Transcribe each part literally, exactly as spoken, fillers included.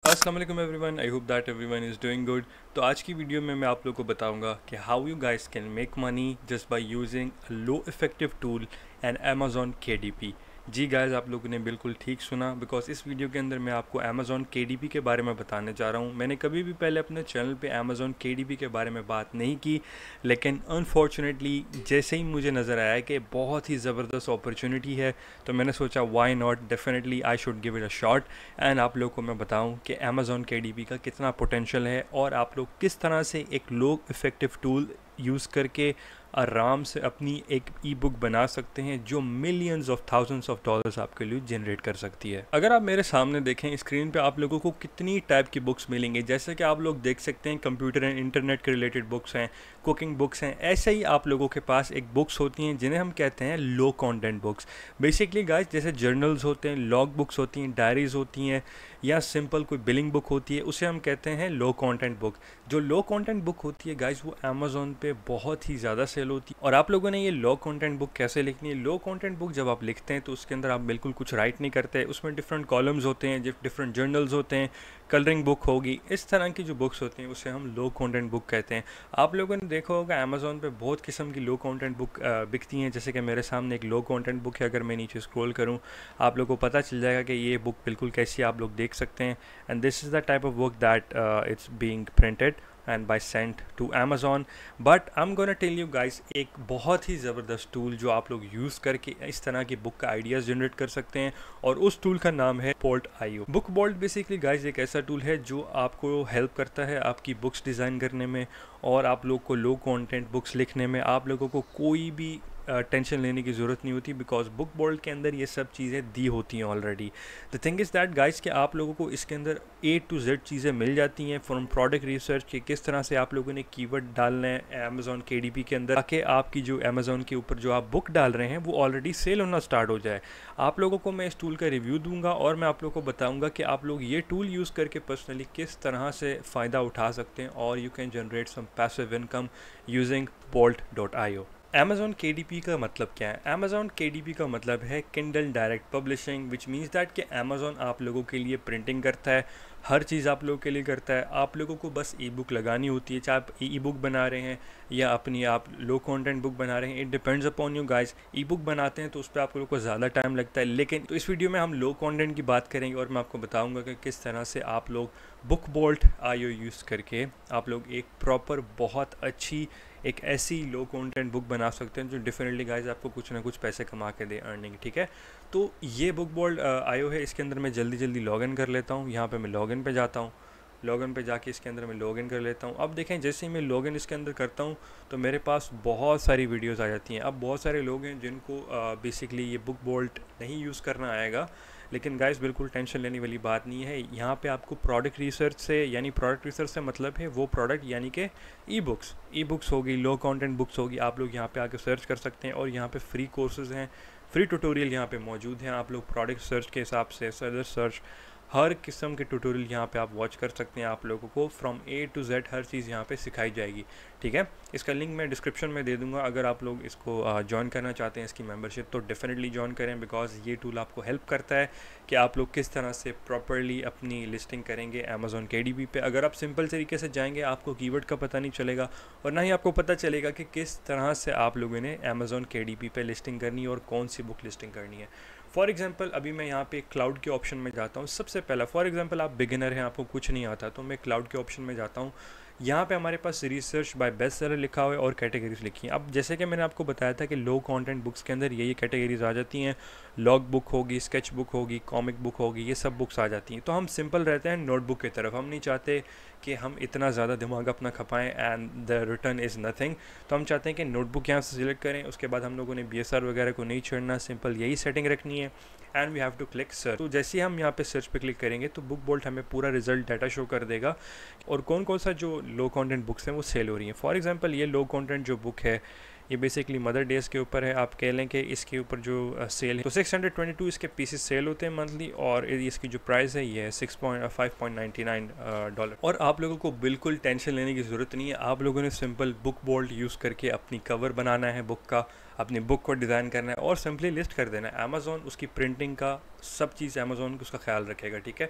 अस्सलाम वालेकुम everyone, I hope that everyone is doing good. तो आज की वीडियो में मैं आप लोगों को बताऊंगा कि how you guys can make money just by using a low effective tool and Amazon के डी पी। जी गाइस, आप लोगों ने बिल्कुल ठीक सुना, बिकॉज इस वीडियो के अंदर मैं आपको अमेज़ॉन के डी पी के बारे में बताने जा रहा हूँ। मैंने कभी भी पहले अपने चैनल पे अमेज़ॉन के डी पी के बारे में बात नहीं की, लेकिन अनफॉर्चुनेटली जैसे ही मुझे नज़र आया कि बहुत ही ज़बरदस्त अपॉर्चुनिटी है, तो मैंने सोचा why not, definitely I should give it a shot and आप लोग को मैं बताऊं कि अमेज़ॉन के डी पी का कितना पोटेंशियल है और आप लोग किस तरह से एक लो इफ़ेक्टिव टूल यूज़ करके आराम से अपनी एक ई बुक बना सकते हैं जो millions of thousands of dollars आपके लिए जनरेट कर सकती है। अगर आप मेरे सामने देखें स्क्रीन पे, आप लोगों को कितनी टाइप की बुक्स मिलेंगी। जैसे कि आप लोग देख सकते हैं कंप्यूटर एंड इंटरनेट के रिलेटेड बुक्स हैं, कुकिंग बुक्स हैं। ऐसे ही आप लोगों के पास एक बुक्स होती हैं जिन्हें हम कहते हैं low content books. Basically guys, जैसे जर्नल्स होते हैं, लॉग बुक्स होती हैं, डायरीज होती हैं, या सिंपल कोई बिलिंग बुक होती है, उसे हम कहते हैं लो कंटेंट बुक। जो लो कंटेंट बुक होती है गाइस, वो अमेज़ॉन पे बहुत ही ज़्यादा सेल होती है। और आप लोगों ने ये लो कंटेंट बुक कैसे लिखनी है? लो कंटेंट बुक जब आप लिखते हैं तो उसके अंदर आप बिल्कुल कुछ राइट नहीं करते, उसमें डिफरेंट कॉलम्स होते हैं, डिफरेंट जर्नल्स होते हैं, कलरिंग बुक होगी, इस तरह की जो बुक्स होती हैं उसे हम लो कंटेंट बुक कहते हैं। आप लोगों ने देखा होगा अमेज़ॉन पे बहुत किस्म की लो कंटेंट बुक बिकती हैं। जैसे कि मेरे सामने एक लो कंटेंट बुक है, अगर मैं नीचे स्क्रॉल करूं आप लोगों को पता चल जाएगा कि ये बुक बिल्कुल कैसी आप लोग देख सकते हैं। And this is the type of book that it's being printed and by sent to Amazon. But I am gonna tell you guys एक बहुत ही ज़बरदस्त टूल जो आप लोग यूज़ करके इस तरह की बुक का आइडियाज़ जनरेट कर सकते हैं, और उस टूल का नाम है Bolt I O. Book Bolt basically guys एक ऐसा टूल है जो आपको हेल्प करता है आपकी बुक्स डिज़ाइन करने में, और आप लोग को लो कंटेंट बुक्स लिखने में आप लोगों को कोई भी टेंशन uh, लेने की ज़रूरत नहीं होती, बिकॉज बुक बोल्ट के अंदर ये सब चीज़ें दी होती हैं already. The thing is that guys कि आप लोगों को इसके अंदर ए टू जेड चीज़ें मिल जाती हैं, फ्रॉम प्रोडक्ट रिसर्च के किस तरह से आप लोगों ने कीवर्ड डालना है अमेज़ॉन के डी पी के अंदर, ताकि आपकी जो अमेज़ॉन के ऊपर जो आप बुक डाल रहे हैं वो ऑलरेडी सेल होना स्टार्ट हो जाए। आप लोगों को मैं इस टूल का रिव्यू दूंगा और मैं आप लोगों को बताऊंगा कि आप लोग ये टूल यूज़ करके पर्सनली किस तरह से फ़ायदा उठा सकते हैं, और you can generate some passive income using Bolt dot I O. Amazon के डी पी का मतलब क्या है? अमेज़ॉन के डी पी का मतलब है Kindle direct publishing, which means that कि अमेज़ॉन आप लोगों के लिए प्रिंटिंग करता है, हर चीज़ आप लोगों के लिए करता है। आप लोगों को बस ई बुक लगानी होती है, चाहे आप ई बुक बना रहे हैं या अपनी आप लो कंटेंट बुक बना रहे हैं, it depends upon you guys. E book बनाते हैं तो उस पर आप लोगों को ज़्यादा टाइम लगता है, लेकिन तो इस वीडियो में हम लो कंटेंट की बात करेंगे और मैं आपको बताऊंगा कि किस तरह से आप लोग Book Bolt I O use करके आप लोग एक प्रॉपर बहुत अच्छी एक ऐसी लो कंटेंट बुक बना सकते हैं जो डेफिनेटली गाइस आपको कुछ ना कुछ पैसे कमा के दे, अर्निंग। ठीक है, तो ये बुक बोल्ट आई ओ है। इसके अंदर मैं जल्दी जल्दी लॉगिन कर लेता हूँ। यहाँ पे मैं लॉगिन पे जाता हूँ, लॉगिन पे जाके इसके अंदर मैं लॉगिन कर लेता हूँ। अब देखें, जैसे ही मैं लॉगिन इसके अंदर करता हूँ तो मेरे पास बहुत सारी वीडियोस आ जाती हैं। अब बहुत सारे लोग हैं जिनको बेसिकली ये बुक बोल्ट नहीं यूज़ करना आएगा, लेकिन गाइस बिल्कुल टेंशन लेने वाली बात नहीं है। यहाँ पे आपको प्रोडक्ट रिसर्च से, यानी प्रोडक्ट रिसर्च से मतलब है वो प्रोडक्ट यानी कि ई बुक्स ई बुक्स होगी, लो कंटेंट बुक्स होगी, आप लोग यहाँ पे आके सर्च कर सकते हैं। और यहाँ पे फ्री कोर्सेज़ हैं, फ्री ट्यूटोरियल यहाँ पे मौजूद हैं। आप लोग प्रोडक्ट सर्च के हिसाब से, सर्च सर्च हर किस्म के ट्यूटोरियल यहाँ पे आप वॉच कर सकते हैं। आप लोगों को फ्रॉम ए टू जेड हर चीज़ यहाँ पे सिखाई जाएगी। ठीक है, इसका लिंक मैं डिस्क्रिप्शन में दे दूँगा। अगर आप लोग इसको ज्वाइन करना चाहते हैं, इसकी मेंबरशिप, तो डेफिनेटली ज्वाइन करें, बिकॉज ये टूल आपको हेल्प करता है कि आप लोग किस तरह से प्रॉपरली अपनी लिस्टिंग करेंगे अमेज़ॉन के डी पी पे। अगर आप सिंपल तरीके से जाएंगे आपको कीवर्ड का पता नहीं चलेगा, और ना ही आपको पता चलेगा कि किस तरह से आप लोगों ने अमेज़ॉन के डी पी पे लिस्टिंग करनी है और कौन सी बुक लिस्टिंग करनी है। फॉर एग्जांपल अभी मैं यहाँ पे क्लाउड के ऑप्शन में जाता हूँ। सबसे पहला, फॉर एग्जांपल आप बिगिनर हैं, आपको कुछ नहीं आता, तो मैं क्लाउड के ऑप्शन में जाता हूँ। यहाँ पे हमारे पास रिसर्च बाय बेस्ट सेलर लिखा हुआ है और कैटेगरीज लिखी हैं। अब जैसे कि मैंने आपको बताया था कि लो कंटेंट बुक्स के अंदर ये ये कैटेगरीज आ जाती हैं, लॉग बुक होगी, स्केच बुक होगी, कॉमिक बुक होगी, ये सब बुक्स आ जाती हैं। तो हम सिंपल रहते हैं नोटबुक की तरफ, हम नहीं चाहते कि हम इतना ज़्यादा दिमाग अपना खपाएं and the return is nothing. तो हम चाहते हैं कि नोटबुक यहाँ से सिलेक्ट करें, उसके बाद हम लोगों ने बी एस आर वगैरह को नहीं छोड़ना, सिंपल यही सेटिंग रखनी है, and we have to click search. तो जैसे ही हम यहाँ पे सर्च पे क्लिक करेंगे तो बुक बोल्ट हमें पूरा रिजल्ट डाटा शो कर देगा और कौन कौन सा जो लो कंटेंट बुक्स हैं वो सेल हो रही हैं। फॉर एग्जांपल ये लो कंटेंट जो बुक है ये बेसिकली मदर डेज़ के ऊपर है। आप कह लें कि इसके ऊपर जो सेल है तो सिक्स हंड्रेड ट्वेंटी टू इसके पीसेस सेल होते हैं मंथली, और इसकी जो प्राइस है ये है six point five point ninety nine dollar. और आप लोगों को बिल्कुल टेंशन लेने की ज़रूरत नहीं है। आप लोगों ने सिंपल बुक बोल्ट यूज़ करके अपनी कवर बनाना है बुक का, अपनी बुक को डिज़ाइन करना है और सिंपली लिस्ट कर देना है। अमेज़ॉन उसकी प्रिंटिंग का सब चीज़ अमेज़ॉन उसका ख्याल रखेगा। ठीक है,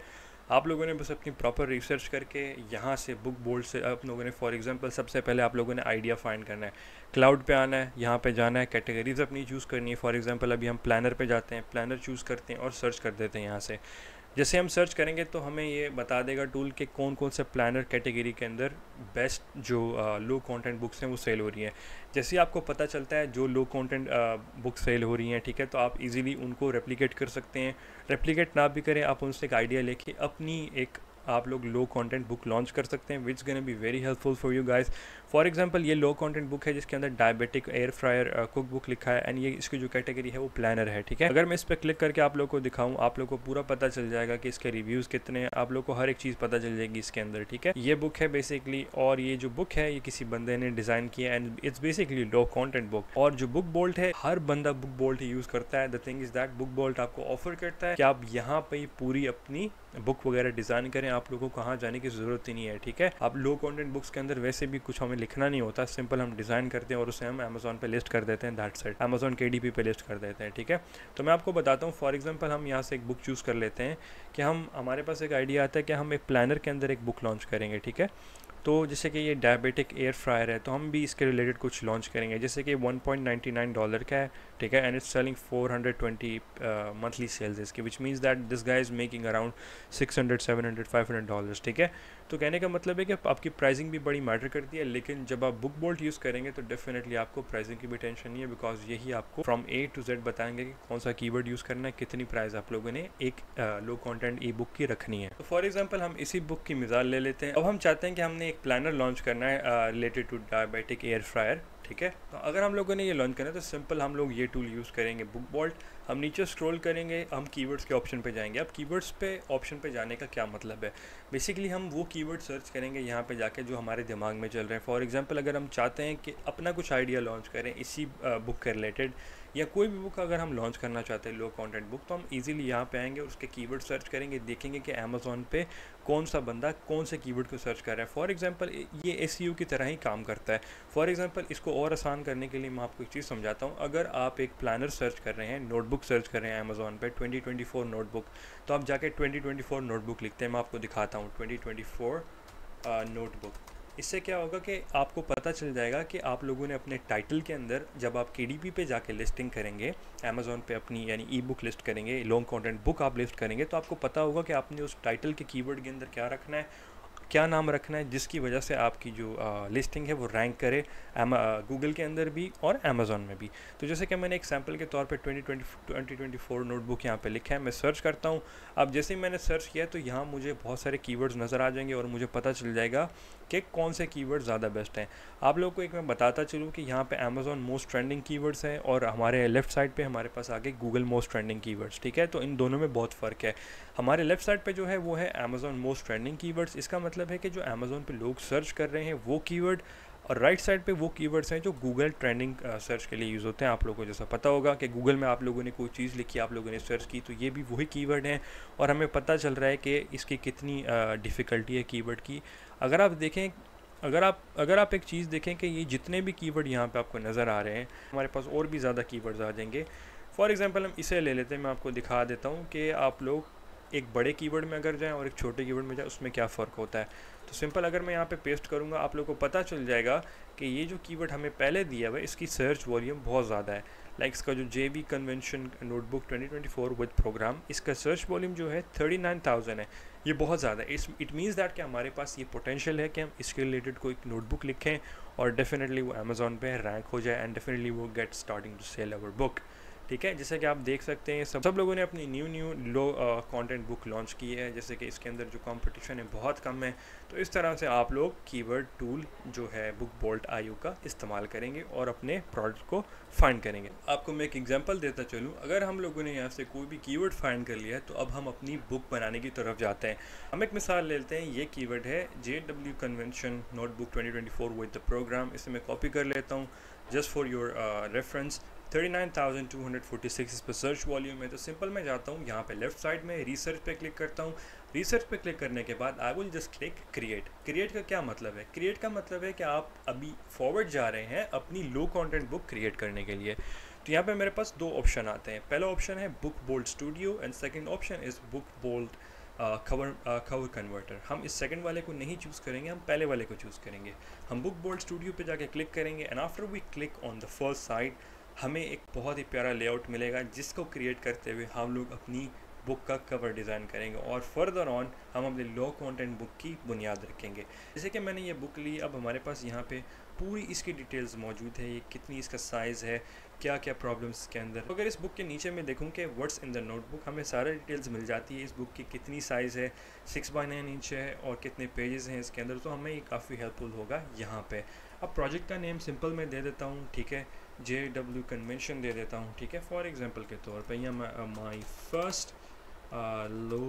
आप लोगों ने बस अपनी प्रॉपर रिसर्च करके यहाँ से बुक बोल्ड से आप लोगों ने फॉर एग्जांपल सबसे पहले आप लोगों ने आइडिया फाइंड करना है, क्लाउड पे आना है, यहाँ पे जाना है, कैटेगरीज अपनी चूज़ करनी है। फॉर एग्जांपल अभी हम प्लानर पे जाते हैं, प्लानर चूज़ करते हैं और सर्च कर देते हैं। यहाँ से जैसे हम सर्च करेंगे तो हमें ये बता देगा टूल के कौन कौन से प्लानर कैटेगरी के अंदर बेस्ट जो लो कंटेंट बुक्स हैं वो सेल हो रही हैं। जैसे ही आपको पता चलता है जो लो कंटेंट बुक सेल हो रही हैं, ठीक है, तो आप इजीली उनको रेप्लिकेट कर सकते हैं। रेप्लिकेट ना भी करें, आप उनसे एक आइडिया लेके अपनी एक आप लोग लो कंटेंट बुक लॉन्च कर सकते हैं, which gonna be very helpful for you guys. For example ये लो कंटेंट बुक है जिसके अंदर diabetic air fryer cook book लिखा है एंड ये इसकी जो कैटेगरी है वो प्लानर है, ठीक है। अगर मैं इस पर क्लिक करके आप लोग को दिखाऊं, आप लोग को पूरा पता चल जाएगा कि इसके रिव्यूज़ कितने हैं, आप लोग को हर एक चीज़ पता चल जाएगी इसके अंदर, ठीक है। ये बुक है बेसिकली, और ये जो बुक है ये किसी बंदे ने डिज़ाइन किया and it's basically low content book. और जो बुक बोल्ट है हर बंदा बुक बोल्ट ही यूज़ करता है। The thing is that Book Bolt आपको ऑफर करता है कि आप यहाँ पर पूरी अपनी बुक वगैरह डिज़ाइन करें, आप लोगों को कहाँ जाने की ज़रूरत ही नहीं है, ठीक है। आप लो कंटेंट बुक्स के अंदर वैसे भी कुछ हमें लिखना नहीं होता, सिंपल हम डिज़ाइन करते हैं और उसे हम अमेज़ॉन पे लिस्ट कर देते हैं, दैट्स इट। अमेज़ॉन केडीपी पे लिस्ट कर देते हैं, ठीक है। तो मैं आपको बताता हूँ, फॉर एग्जांपल हम यहाँ से एक बुक चूज़ कर लेते हैं कि हम हमारे पास एक आइडिया आता है कि हम एक प्लानर के अंदर एक बुक लॉन्च करेंगे, ठीक है। तो जैसे कि ये डायबिटिक एयर फ्रायर है तो हम भी इसके रिलेटेड कुछ लॉन्च करेंगे। जैसे कि one point ninety nine dollar का है, ठीक है, and it's selling four hundred twenty monthly sales इसके, which means that this guy is making around six hundred seven hundred five hundred dollars, ठीक है। तो कहने का मतलब है कि आपकी प्राइसिंग भी बड़ी मैटर करती है, लेकिन जब आप बुक बोल्ट यूज़ करेंगे तो डेफिनेटली आपको प्राइसिंग की भी टेंशन नहीं है, बिकॉज यही आपको फ्रॉम ए टू जेड बताएंगे कि कौन सा कीवर्ड यूज़ करना है, कितनी प्राइस आप लोगों ने एक लो कंटेंट ई बुक की रखनी है। तो फॉर एग्जांपल हम इसी बुक की मिसाल ले लेते हैं। अब हम चाहते हैं कि हमने एक प्लानर लॉन्च करना है related to diabetic air fryer, ठीक है। तो अगर हम लोगों ने ये लॉन्च करना है तो सिंपल हम लोग ये टूल यूज़ करेंगे, बुक बोल्ट। हम नीचे स्क्रॉल करेंगे, हम कीवर्ड्स के ऑप्शन पे जाएंगे। अब कीवर्ड्स पे ऑप्शन पे जाने का क्या मतलब है, बेसिकली हम वो कीवर्ड सर्च करेंगे यहाँ पे जाके जो हमारे दिमाग में चल रहे हैं। फॉर एग्जांपल अगर हम चाहते हैं कि अपना कुछ आइडिया लॉन्च करें इसी बुक के रिलेटेड, या कोई भी बुक अगर हम लॉन्च करना चाहते हैं लो कंटेंट बुक, तो हम इजीली यहाँ पे आएंगे, उसके कीवर्ड सर्च करेंगे, देखेंगे कि अमेज़ॉन पे कौन सा बंदा कौन से कीवर्ड को सर्च कर रहा है। फॉर एग्जांपल ये एसईओ की तरह ही काम करता है। फॉर एग्जांपल इसको और आसान करने के लिए मैं आपको एक चीज़ समझाता हूँ। अगर आप एक प्लानर सर्च कर रहे हैं, नोटबुक सर्च कर रहे हैं अमेज़ॉन पे ट्वेंटी ट्वेंटी फोर नोटबुक, तो आप जाके ट्वेंटी ट्वेंटी फोर नोटबुक लिखते हैं। मैं आपको दिखाता हूँ ट्वेंटी ट्वेंटी फोर नोटबुक। इससे क्या होगा कि आपको पता चल जाएगा कि आप लोगों ने अपने टाइटल के अंदर, जब आप केडीपी पे जाके लिस्टिंग करेंगे अमेज़ॉन पे अपनी, यानी ई बुक लिस्ट करेंगे, लॉन्ग कंटेंट बुक आप लिस्ट करेंगे, तो आपको पता होगा कि आपने उस टाइटल के कीवर्ड के अंदर क्या रखना है, क्या नाम रखना है, जिसकी वजह से आपकी जो आ, लिस्टिंग है वो रैंक करे गूगल के अंदर भी और अमेज़ॉन में भी। तो जैसे कि मैंने एक सैम्पल के तौर पे ट्वेंटी ट्वेंटी फोर नोटबुक यहाँ पे लिखा है, मैं सर्च करता हूँ। अब जैसे ही मैंने सर्च किया तो यहाँ मुझे बहुत सारे कीवर्ड्स नज़र आ जाएंगे और मुझे पता चल जाएगा कि कौन से कीवर्ड ज़्यादा बेस्ट हैं। आप लोगों को एक मैं बताता चलूँ कि यहाँ पे अमेज़ॉन मोस्ट ट्रेंडिंग कीवर्ड्स हैं और हमारे लेफ़्ट साइड पे हमारे पास आगे गूगल मोस्ट ट्रेंडिंग कीवर्ड्स, ठीक है। तो इन दोनों में बहुत फ़र्क है। हमारे लेफ़्ट साइड पे जो है वो है अमेज़ॉन मोस्ट ट्रेंडिंग कीवर्ड्स। इसका मतलब है कि जो अमेज़ॉन पे लोग सर्च कर रहे हैं वो कीवर्ड, और राइट साइड पे वो कीवर्ड्स हैं जो गूगल ट्रेंडिंग सर्च के लिए यूज़ होते हैं। आप लोगों को जैसा पता होगा कि गूगल में आप लोगों ने कोई चीज़ लिखी, आप लोगों ने सर्च की, तो ये भी वही कीवर्ड हैं और हमें पता चल रहा है कि इसकी कितनी डिफ़िकल्टी है कीवर्ड की। अगर आप देखें अगर आप अगर आप एक चीज़ देखें कि ये जितने भी कीवर्ड यहाँ पे आपको नज़र आ रहे हैं, हमारे पास और भी ज़्यादा कीवर्ड्स आ जाएंगे। फॉर एग्जांपल हम इसे ले लेते हैं, मैं आपको दिखा देता हूँ कि आप लोग एक बड़े कीवर्ड में अगर जाएं और एक छोटे कीवर्ड में जाएं उसमें क्या फ़र्क होता है। तो सिंपल अगर मैं यहाँ पे पेस्ट करूँगा, आप लोगों को पता चल जाएगा कि ये जो कीवर्ड हमें पहले दिया हुआ है इसकी सर्च वॉल्यूम बहुत ज़्यादा है। लाइक इसका जो J B convention notebook twenty twenty four with program, इसका सर्च वॉल्यूम जो है थर्टी नाइन थाउजेंड है। ये बहुत ज़्यादा है। इट मीन्स दैट कि हमारे पास ये पोटेंशियल है कि हम इसके रिलेटेड कोई नोटबुक लिखें और डेफिनेटली वो अमेज़ॉन पे रैंक हो जाए एंड डेफिनेटली वो get starting to sell our book, ठीक है। जैसे कि आप देख सकते हैं सब सब लोगों ने अपनी new new low content book launch की है, जैसे कि इसके अंदर जो कंपटीशन है बहुत कम है। तो इस तरह से आप लोग कीवर्ड टूल जो है बुक बोल्ट आयु का इस्तेमाल करेंगे और अपने प्रोडक्ट को फाइंड करेंगे। आपको मैं एक एग्जांपल देता चलूँ, अगर हम लोगों ने यहाँ से कोई भी कीवर्ड फाइंड कर लिया है तो अब हम अपनी बुक बनाने की तरफ जाते हैं। हम एक मिसाल लेते हैं, ये कीवर्ड है J W convention notebook twenty twenty four with the program. इसे मैं कॉपी कर लेता हूँ just for your reference. Thirty nine thousand two hundred forty six इस पर सर्च वॉल्यूम है। तो सिंपल मैं जाता हूँ यहाँ पे लेफ्ट साइड में रिसर्च पे क्लिक करता हूँ। रिसर्च पे क्लिक करने के बाद I will just click create. Create का क्या मतलब है? क्रिएट का मतलब है कि आप अभी फॉरवर्ड जा रहे हैं अपनी लो कंटेंट बुक क्रिएट करने के लिए। तो यहाँ पे मेरे पास दो ऑप्शन आते हैं। पहला ऑप्शन है Book Bolt studio and second option is Book Bolt cover cover converter. हम इस सेकंड वाले को नहीं चूज़ करेंगे, हम पहले वाले को चूज़ करेंगे। हम बुक बोल्ड स्टूडियो पे जाके क्लिक करेंगे and after we click on the first side हमें एक बहुत ही प्यारा लेआउट मिलेगा जिसको क्रिएट करते हुए हम लोग अपनी बुक का कवर डिज़ाइन करेंगे और फर्दर ऑन हम अपने लो कंटेंट बुक की बुनियाद रखेंगे। जैसे कि मैंने ये बुक ली, अब हमारे पास यहाँ पे पूरी इसकी डिटेल्स मौजूद है, ये कितनी इसका साइज़ है, क्या क्या प्रॉब्लम्स के अंदर। तो अगर इस बुक के नीचे मैं देखूँ कि व्हाट्स इन द नोटबुक, हमें सारा डिटेल्स मिल जाती है। इस बुक की कितनी साइज़ है, सिक्स बाई नाइन इंच है और कितने पेजेस हैं इसके अंदर, तो हमें ये काफ़ी हेल्पफुल होगा यहाँ पे। अब प्रोजेक्ट का नेम सिंपल मैं दे देता हूँ, ठीक है, जे डब्ल्यू कन्वेंशन दे देता हूँ, ठीक है, फॉर एग्जांपल के तौर पे या my first low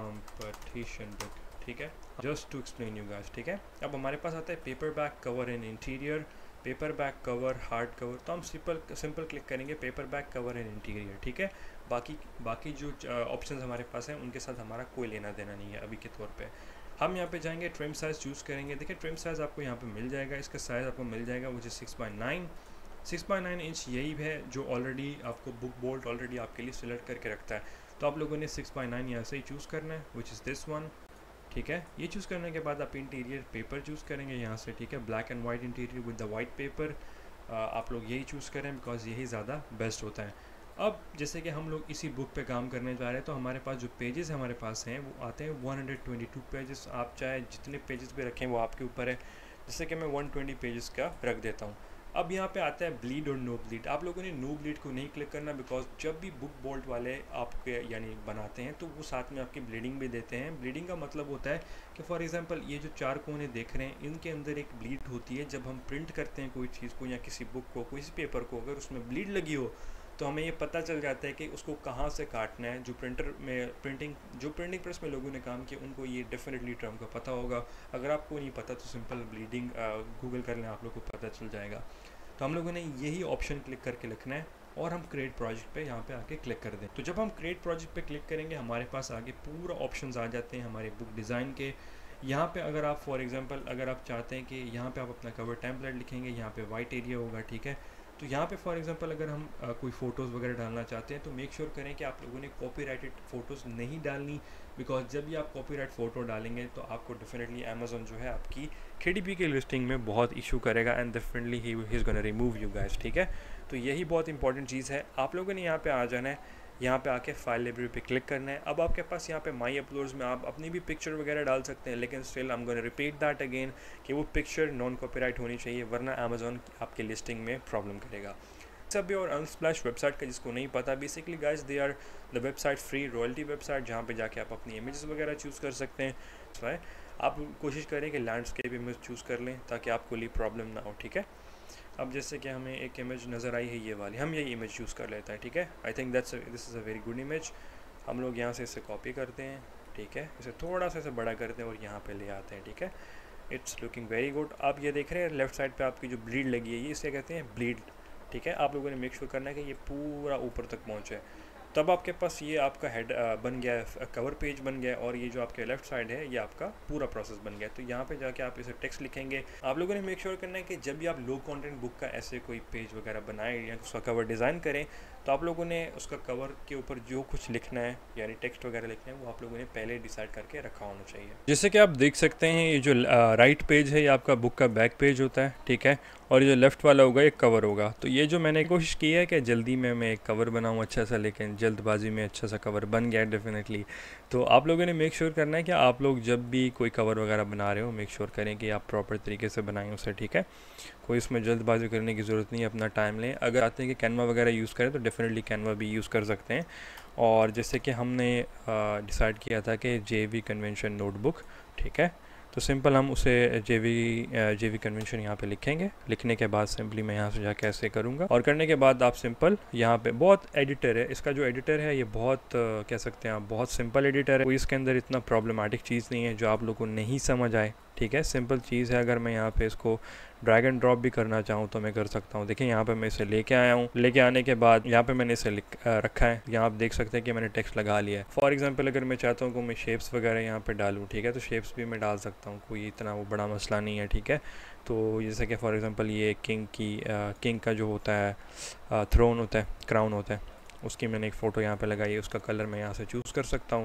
competition book, ठीक है, just to explain you guys, ठीक है। अब हमारे पास आता है paperback cover and interior, paperback cover, hard cover, तो हम सिंपल सिंपल क्लिक करेंगे paperback cover and interior, ठीक है। बाकी बाकी जो ऑप्शंस हमारे पास हैं उनके साथ हमारा कोई लेना देना नहीं है अभी के तौर पे। हम यहाँ पे जाएंगे, ट्रिम साइज़ चूज़ करेंगे। देखिए ट्रिम साइज़ आपको यहाँ पे मिल जाएगा, इसका साइज़ आपको मिल जाएगा वो six by nine six by nine inch यही है जो ऑलरेडी आपको बुक बोल्ड ऑलरेडी आपके लिए सिलेक्ट करके रखता है। तो आप लोगों ने सिक्स बाई नाइन यहाँ से ही चूज़ करना है विच इज़ दिस वन, ठीक है। ये चूज़ करने के बाद आप इंटीरियर पेपर चूज़ करेंगे यहाँ से, ठीक है, black and white interior with the white paper. आप लोग यही चूज़ करें बिकॉज यही ज़्यादा बेस्ट होता है। अब जैसे कि हम लोग इसी बुक पे काम करने जा रहे हैं तो हमारे पास जो पेजेस हमारे पास हैं वो आते हैं one hundred twenty two pages. आप चाहे जितने पेजेस पे रखें वो आपके ऊपर है। जैसे कि मैं वन ट्वेंटी पेजेस का रख देता हूँ। अब यहाँ पे आता है ब्लीड और नो ब्लीड। आप लोगों ने नो ब्लीड को नहीं क्लिक करना बिकॉज जब भी बुक बोल्ट वाले आपके यानी बनाते हैं तो वो साथ में आपकी ब्लीडिंग भी देते हैं। ब्लीडिंग का मतलब होता है कि फॉर एग्जांपल ये जो चार कोने देख रहे हैं इनके अंदर एक ब्लीड होती है। जब हम प्रिंट करते हैं कोई चीज़ को या किसी बुक को, किसी पेपर को, अगर उसमें ब्लीड लगी हो तो हमें ये पता चल जाता है कि उसको कहाँ से काटना है। जो प्रिंटर में प्रिंटिंग जो प्रिंटिंग प्रेस में लोगों ने काम किया उनको ये डेफिनेटली टर्म का पता होगा। अगर आपको नहीं पता तो सिंपल ब्लीडिंग गूगल कर लें, आप लोग को पता चल जाएगा। तो हम लोगों ने यही ऑप्शन क्लिक करके लिखना है और हम क्रिएट प्रोजेक्ट पे यहाँ पे आके क्लिक कर दें। तो जब हम क्रिएट प्रोजेक्ट पे क्लिक करेंगे हमारे पास आगे पूरा ऑप्शंस आ जाते हैं हमारे बुक डिज़ाइन के। यहाँ पे अगर आप फॉर एग्जांपल अगर आप चाहते हैं कि यहाँ पे आप अपना कवर टेम्पलेट लिखेंगे, यहाँ पे वाइट एरिया होगा, ठीक है। तो यहाँ पे फॉर एग्जांपल अगर हम आ, कोई फ़ोटोज़ वगैरह डालना चाहते हैं तो मेक श्योर sure करें कि आप लोगों ने कॉपीराइटेड फ़ोटोज़ नहीं डालनी बिकॉज जब भी आप कॉपीराइट फ़ोटो डालेंगे तो आपको डेफिनेटली अमेज़न जो है आपकी के डी पी के लिस्टिंग में बहुत इशू करेगा and definitely he is gonna remove you guys, ठीक है। तो यही बहुत इंपॉर्टेंट चीज़ है। आप लोगों ने यहाँ पे आ जाना है, यहाँ पे आके फाइल लाइब्रेरी पे क्लिक करना है। अब आपके पास यहाँ पे माई अपलोड्स में आप अपनी भी पिक्चर वगैरह डाल सकते हैं, लेकिन still I am gonna repeat that again कि वो पिक्चर नॉन कॉपीराइट होनी चाहिए वरना अमेज़न आपके लिस्टिंग में प्रॉब्लम करेगा। सब और अनस्प्लैश वेबसाइट का जिसको नहीं पता, basically guys they are the website free royalty website जहाँ पे जाके आप अपनी इमेजेस वगैरह चूज़ कर सकते हैं। राइट, आप कोशिश करें कि लैंडस्केप इमेज चूज़ कर लें ताकि आपको लिए प्रॉब्लम ना हो, ठीक है। अब जैसे कि हमें एक इमेज नज़र आई है ये वाली, हम यही इमेज चूज़ कर लेते हैं, ठीक है। I think that's this is a very good image. हम लोग यहाँ से इसे कॉपी करते हैं, ठीक है, इसे थोड़ा सा इसे बड़ा करते हैं और यहाँ पे ले आते हैं, ठीक है। It's looking very good. आप ये देख रहे हैं लेफ्ट साइड पे आपकी जो ब्लीड लगी है ये इसे कहते हैं ब्लीड, ठीक है। आप लोगों ने मेक श्योर करना है कि ये पूरा ऊपर तक पहुँचे, तब आपके पास ये आपका हेड बन गया है, कवर पेज बन गया और ये जो आपके लेफ्ट साइड है ये आपका पूरा प्रोसेस बन गया। तो यहाँ पे जाके आप इसे टेक्स्ट लिखेंगे। आप लोगों ने मेक श्योर करना है कि जब भी आप लो कंटेंट बुक का ऐसे कोई पेज वगैरह बनाएं या उसका कवर डिज़ाइन करें तो आप लोगों ने उसका कवर के ऊपर जो कुछ लिखना है यानी टेक्स्ट वगैरह लिखना है वो आप लोगों ने पहले डिसाइड करके रखा होना चाहिए। जैसे कि आप देख सकते हैं ये जो राइट पेज है ये आपका बुक का बैक पेज होता है, ठीक है, और ये जो लेफ़्ट वाला होगा एक कवर होगा। तो ये जो मैंने कोशिश की है कि जल्दी में मैं एक कवर बनाऊँ अच्छा सा, लेकिन जल्दबाजी में अच्छा सा कवर बन गया डेफिनेटली। तो आप लोगों ने मेक श्योर करना है कि आप लोग जब भी कोई कवर वगैरह बना रहे हो मेक श्योर करें कि आप प्रॉपर तरीके से बनाएं उसे, ठीक है। कोई इसमें जल्दबाजी करने की ज़रूरत नहीं है, अपना टाइम लें। अगर आते हैं कि कैनवा वगैरह यूज़ करें तो डेफिनेटली कैनवा भी यूज़ कर सकते हैं। और जैसे कि हमने डिसाइड किया था कि जे वी कन्वेंशन नोटबुक, ठीक है, तो सिंपल हम उसे J V J V convention यहाँ पे लिखेंगे। लिखने के बाद सिंपली मैं यहाँ से जाके ऐसे करूँगा और करने के बाद आप सिंपल यहाँ पे बहुत एडिटर है, इसका जो एडिटर है ये बहुत कह सकते हैं आप बहुत सिंपल एडिटर है। कोई इसके अंदर इतना प्रॉब्लमेटिक चीज़ नहीं है जो आप लोगों को नहीं समझ आए, ठीक है, सिंपल चीज़ है। अगर मैं यहाँ पे इसको ड्रैग एंड ड्रॉप भी करना चाहूँ तो मैं कर सकता हूँ। देखिए यहाँ पे मैं इसे लेके आया हूँ, लेके आने के बाद यहाँ पे मैंने इसे लिख रखा है। यहाँ आप देख सकते हैं कि मैंने टेक्स्ट लगा लिया है। फॉर एग्जांपल अगर मैं चाहता हूँ कि मैं शेप्स वगैरह यहाँ पे डालूँ, ठीक है, तो शेप्स भी मैं डाल सकता हूँ, कोई इतना वो बड़ा मसला नहीं है, ठीक है। तो जैसे कि फॉर एग्ज़ाम्पल ये किंग की किंग का जो होता है थ्रोन होता है, क्राउन होता है, उसकी मैंने एक फ़ोटो यहाँ पर लगाई है, उसका कलर मैं यहाँ से चूज़ कर सकता हूँ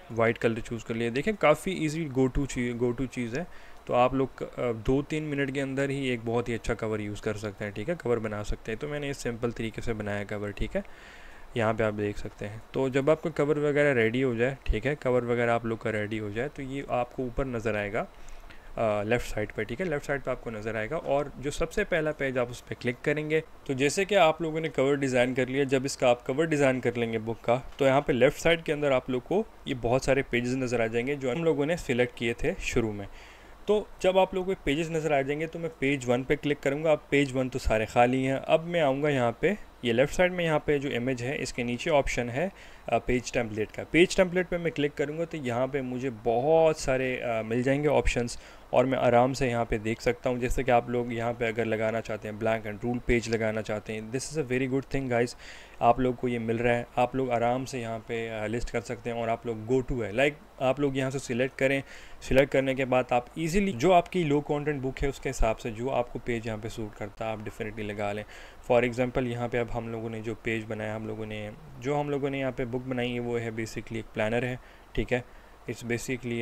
वाइट कलर चूज़ कर लिया। देखें काफ़ी इजी गो टू चीज़ गो टू चीज़ है। तो आप लोग दो तीन मिनट के अंदर ही एक बहुत ही अच्छा कवर यूज़ कर सकते हैं, ठीक है, कवर बना सकते हैं। तो मैंने इस सिंपल तरीके से बनाया कवर, ठीक है, यहाँ पे आप देख सकते हैं। तो जब आपका कवर वगैरह रेडी हो जाए, ठीक है, कवर वगैरह आप लोग का रेडी हो जाए, तो ये आपको ऊपर नज़र आएगा लेफ़्ट साइड पर, ठीक है, लेफ़्ट साइड पे आपको नज़र आएगा। और जो सबसे पहला पेज आप उस पर क्लिक करेंगे, तो जैसे कि आप लोगों ने कवर डिज़ाइन कर लिया, जब इसका आप कवर डिज़ाइन कर लेंगे बुक का, तो यहाँ पे लेफ़्ट साइड के अंदर आप लोग को ये बहुत सारे पेजेस नज़र आ जाएंगे जो हम लोगों ने सिलेक्ट किए थे शुरू में। तो जब आप लोगों को पेजेस नज़र आ जाएंगे तो मैं पेज वन पे क्लिक करूँगा। अब पेज वन तो सारे खाली हैं। अब मैं आऊँगा यहाँ पे, ये लेफ़्ट साइड में यहाँ पे जो इमेज है इसके नीचे ऑप्शन है पेज टेम्पलेट का। पेज टेम्पलेट पे मैं क्लिक करूँगा तो यहाँ पे मुझे बहुत सारे आ, मिल जाएंगे ऑप्शंस, और मैं आराम से यहाँ पे देख सकता हूँ। जैसे कि आप लोग यहाँ पे अगर लगाना चाहते हैं ब्लैंक एंड रूल पेज लगाना चाहते हैं, this is a very good thing guys, आप लोग को ये मिल रहा है। आप लोग आराम से यहाँ पे लिस्ट कर सकते हैं और आप लोग गो टू है, लाइक आप लोग यहाँ से सिलेक्ट करें। सिलेक्ट करने के बाद आप इजीली जो आपकी लो कंटेंट बुक है उसके हिसाब से जो आपको पेज यहाँ पे सूट करता है आप डेफिनेटली लगा लें। फॉर एग्जांपल यहाँ पे अब हम लोगों ने जो पेज बनाया, हम लोगों ने जो हम लोगों ने यहाँ पे बुक बनाई है वो है बेसिकली एक प्लानर है, ठीक है, it's basically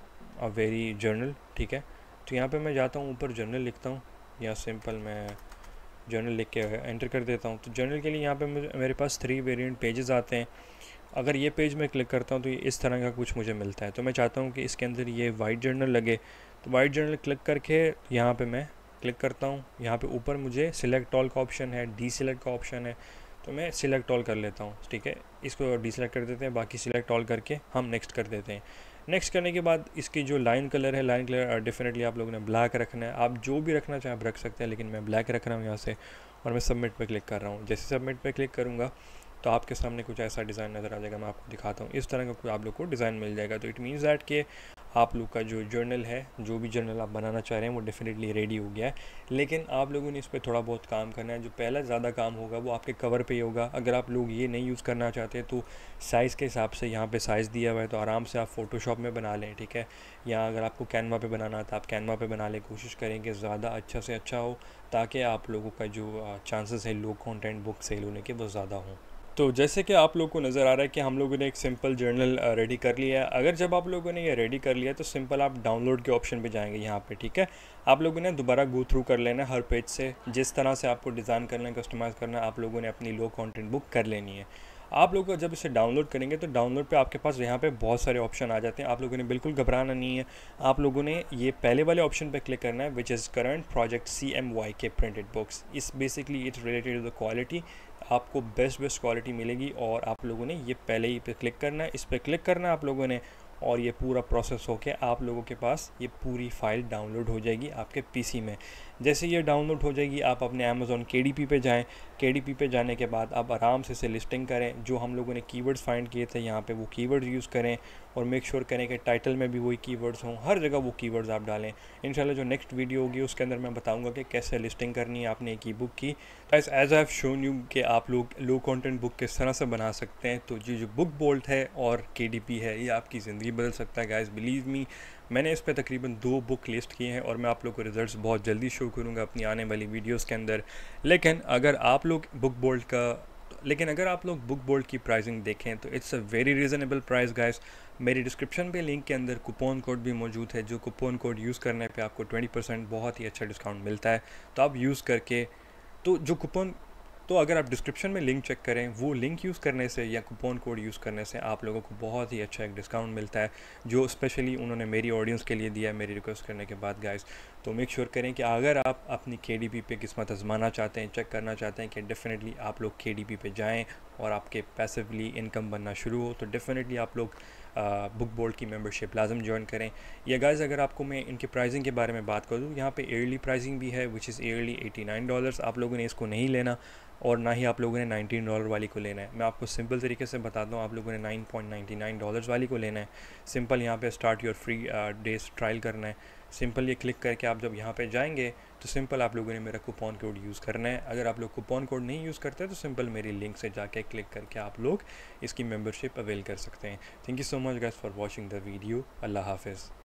a very journal, ठीक है। तो यहाँ पे मैं जाता हूँ ऊपर जर्नल लिखता हूँ, या सिंपल मैं जर्नल लिख के एंटर कर देता हूँ। तो जर्नल के लिए यहाँ पे मुझे मेरे पास थ्री वेरिएंट पेजेस आते हैं। अगर ये पेज मैं क्लिक करता हूँ तो ये इस तरह का कुछ मुझे मिलता है। तो मैं चाहता हूँ कि इसके अंदर ये वाइट जर्नल लगे, तो वाइट जर्नल क्लिक करके यहाँ पे मैं क्लिक करता हूँ। यहाँ पे ऊपर मुझे सिलेक्ट ऑल का ऑप्शन है, डी सिलेक्ट का ऑप्शन है, तो मैं सिलेक्ट ऑल कर लेता हूँ, ठीक है। इसको डी सिलेक्ट कर देते हैं, बाकी सिलेक्ट ऑल करके हम नेक्स्ट कर देते हैं। नेक्स्ट करने के बाद इसकी जो लाइन कलर है, लाइन कलर डेफिनेटली आप लोगों ने ब्लैक रखना है। आप जो भी रखना चाहें आप रख सकते हैं, लेकिन मैं ब्लैक रख रहा हूँ यहाँ से, और मैं सबमिट पे क्लिक कर रहा हूँ। जैसे सबमिट पे क्लिक करूँगा तो आपके सामने कुछ ऐसा डिज़ाइन नज़र आ जाएगा। मैं आपको दिखाता हूँ, इस तरह का कोई आप लोग को डिज़ाइन मिल जाएगा। तो इट मीन्स दैट कि आप लोग का जो जर्नल है, जो भी जर्नल आप बनाना चाह रहे हैं वो डेफिनेटली रेडी हो गया है। लेकिन आप लोगों ने इस पर थोड़ा बहुत काम करना है। जो पहला ज़्यादा काम होगा वो आपके कवर पे ही होगा। अगर आप लोग ये नहीं यूज़ करना चाहते तो साइज़ के हिसाब से यहाँ पे साइज़ दिया हुआ है, तो आराम से आप फ़ोटोशॉप में बना लें, ठीक है। या अगर आपको कैनवा पे बनाना है तो आप कैनवा पे बना लें। कोशिश करें कि ज़्यादा अच्छा से अच्छा हो, ताकि आप लोगों का जो चांसेस है लो कंटेंट बुक सेल होने के वो ज़्यादा हों। तो जैसे कि आप लोग को नज़र आ रहा है कि हम लोगों ने एक सिंपल जर्नल रेडी कर लिया है। अगर जब आप लोगों ने ये रेडी कर लिया तो सिंपल आप डाउनलोड के ऑप्शन पे जाएंगे यहाँ पे, ठीक है। आप लोगों ने दोबारा गो थ्रू कर लेना है हर पेज से, जिस तरह से आपको डिज़ाइन करना है, कस्टमाइज़ करना है, आप लोगों ने अपनी लो कंटेंट बुक कर लेनी है। आप लोग जब इसे डाउनलोड करेंगे तो डाउनलोड पे आपके पास यहाँ पे बहुत सारे ऑप्शन आ जाते हैं। आप लोगों ने बिल्कुल घबराना नहीं है। आप लोगों ने ये पहले वाले ऑप्शन पे क्लिक करना है, which is current project C M Y K printed books. इस basically it's related to the quality, आपको बेस्ट बेस्ट क्वालिटी मिलेगी, और आप लोगों ने ये पहले ही पे क्लिक करना है, इस पर क्लिक करना है आप लोगों ने, और ये पूरा प्रोसेस होके आप लोगों के पास ये पूरी फ़ाइल डाउनलोड हो जाएगी आपके पीसी में। जैसे ये डाउनलोड हो जाएगी आप अपने अमेज़ॉन केडीपी पे जाएं। केडीपी पे जाने के बाद आप आराम से इसे लिस्टिंग करें। जो हम लोगों ने कीवर्ड्स फाइंड किए थे यहाँ पे वो कीवर्ड्स यूज़ करें, और मेक श्योर करें कि टाइटल में भी वही कीवर्ड्स हों, हर जगह वो कीवर्ड्स आप डालें। इंशाल्लाह जो नेक्स्ट वीडियो होगी उसके अंदर मैं बताऊँगा कि कैसे लिस्टिंग करनी है आपने एक ई बुक की। As as I have shown you कि आप लोग लो कंटेंट बुक किस तरह से बना सकते हैं। तो ये जो बुक बोल्ट है और केडीपी है, ये आपकी ज़िंदगी बदल सकता है गाइस, बिलीव मी। मैंने इस पर तकरीबन दो बुक लिस्ट किए हैं, और मैं आप लोग को रिजल्ट्स बहुत जल्दी शो करूँगा अपनी आने वाली वीडियोस के अंदर। लेकिन अगर आप लोग बुक बोल्ट का लेकिन अगर आप लोग बुक बोल्ट की प्राइसिंग देखें तो it's a very reasonable price guys. मेरी डिस्क्रिप्शन पे लिंक के अंदर कूपन कोड भी मौजूद है, जो कूपन कोड यूज़ करने पे आपको ट्वेंटी परसेंट बहुत ही अच्छा डिस्काउंट मिलता है। तो आप यूज़ करके तो जो कूपन तो अगर आप डिस्क्रिप्शन में लिंक चेक करें, वो लिंक यूज़ करने से या कूपन कोड यूज़ करने से आप लोगों को बहुत ही अच्छा एक डिस्काउंट मिलता है, जो स्पेशली उन्होंने मेरी ऑडियंस के लिए दिया है मेरी रिक्वेस्ट करने के बाद गाइस। तो मेक श्योर करें कि अगर आप अपनी केडीपी पे किस्मत आजमाना चाहते हैं, चेक करना चाहते हैं, कि डेफिनेटली आप लोग केडीपी पे जाएं और आपके पैसिवली इनकम बनना शुरू हो, तो डेफिनेटली आप लोग बुक बोल्ट की मेंबरशिप लाजम ज्वाइन करें। या गाइस अगर आपको मैं इनके प्राइसिंग के बारे में बात करूँ, यहाँ पे ईयरली प्राइसिंग भी है, which is yearly eighty nine dollars. आप लोगों ने इसको नहीं लेना, और ना ही आप लोगों ने नाइनटीन डॉलर वाली को लेना है। मैं आपको सिंपल तरीके से बताता हूँ, आप लोगों ने nine point ninety nine dollars वाली को लेना है। सिंपल यहाँ पे start your free days trial करना है। सिंपल ये क्लिक करके आप जब यहाँ पे जाएंगे तो सिंपल आप लोगों ने मेरा कूपन कोड यूज़ करना है। अगर आप लोग कूपन कोड नहीं यूज़ करते तो सिंपल मेरी लिंक से जाके क्लिक करके आप लोग इसकी मेंबरशिप अवेल कर सकते हैं। Thank you so much guys for watching the video. अल्लाह हाफिज़।